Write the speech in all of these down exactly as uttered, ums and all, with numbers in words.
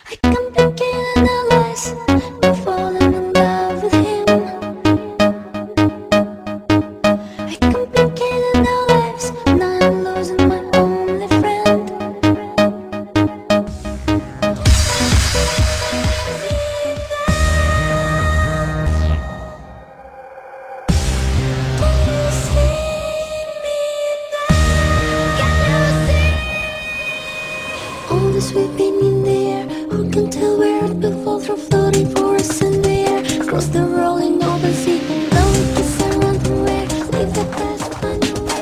I can't begin to analyze. I'm falling in love with him. I can't begin in our lives. Now I'm losing my only friend. Can you see me now? Can you see all this weeping in the air? Who can tell where it will fall through floating forests in the air? Across the rolling open sea, lonely kiss and run away. Leave the past, find a way.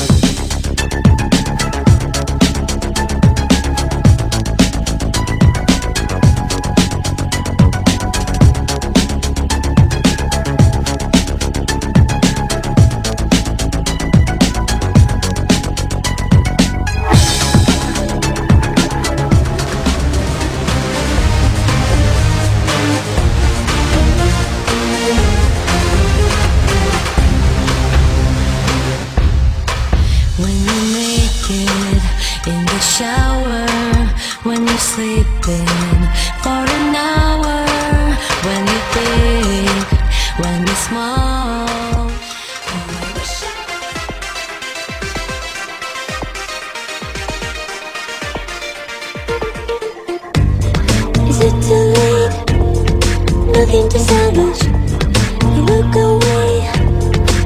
When you're naked in the shower, when you're sleeping for an hour, when you're big, when you're small. I wish I- Is it too late? Nothing to say.